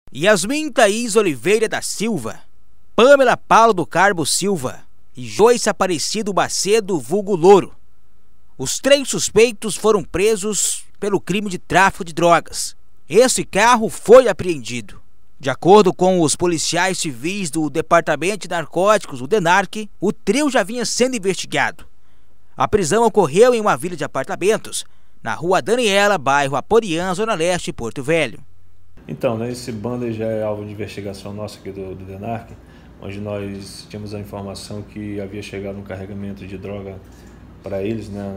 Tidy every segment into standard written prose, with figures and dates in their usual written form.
Yasmin Thaís Oliveira da Silva, Pamela Paulo do Carmo Silva e Joyce Aparecido Macedo vulgo Louro. Os 3 suspeitos foram presos pelo crime de tráfico de drogas. Esse carro foi apreendido. De acordo com os policiais civis do Departamento de Narcóticos, o DENARC, o trio já vinha sendo investigado. A prisão ocorreu em uma vila de apartamentos, na Rua Daniela, bairro Aporiã, Zona Leste, Porto Velho. Então, né, esse bando já é alvo de investigação nossa aqui do DENARC, onde nós tínhamos a informação que havia chegado um carregamento de droga para eles, né,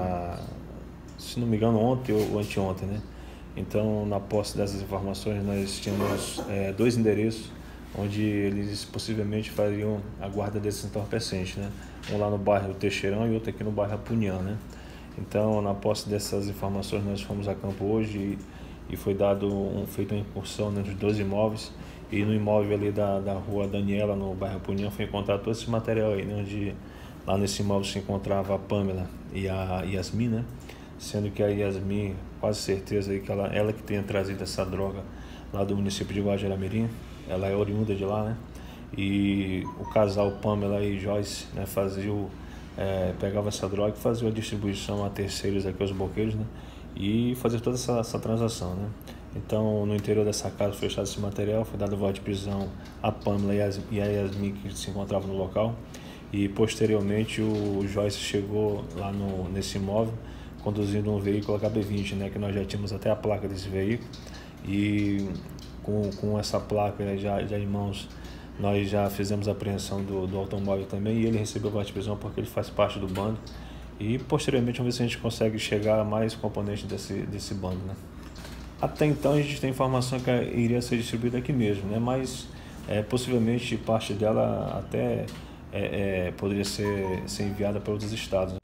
se não me engano, ontem ou anteontem, né? Então, na posse dessas informações, nós tínhamos 2 endereços onde eles possivelmente fariam a guarda desses entorpecentes, né? Um lá no bairro Teixeirão e outro aqui no bairro Apunião, né? Então, na posse dessas informações, nós fomos a campo hoje e foi feita uma incursão nos 2 imóveis. E no imóvel ali da Rua Daniela, no bairro Apunião, foi encontrado todo esse material aí, né? Onde lá nesse imóvel se encontrava a Pamela e a Yasmin, né? Sendo que a Yasmin, quase certeza aí que ela que tenha trazido essa droga lá do município de Guajará-Mirim, ela é oriunda de lá, né? E o casal Pamela e Joyce, né, pegava essa droga e fazia a distribuição a terceiros aqui, aos boqueiros, né? E fazer toda essa transação, né? Então, no interior dessa casa foi fechado esse material, foi dado voz de prisão a Pamela e a Yasmin, que se encontravam no local. E posteriormente o Joyce chegou lá nesse imóvel conduzindo um veículo HB20, né, que nós já tínhamos até a placa desse veículo, e com essa placa já em mãos, nós já fizemos a apreensão do automóvel também, e ele recebeu voz de prisão porque ele faz parte do bando, e posteriormente vamos ver se a gente consegue chegar a mais componentes desse bando, né. Até então a gente tem informação que iria ser distribuída aqui mesmo, né, mas possivelmente parte dela até poderia ser enviada para outros estados.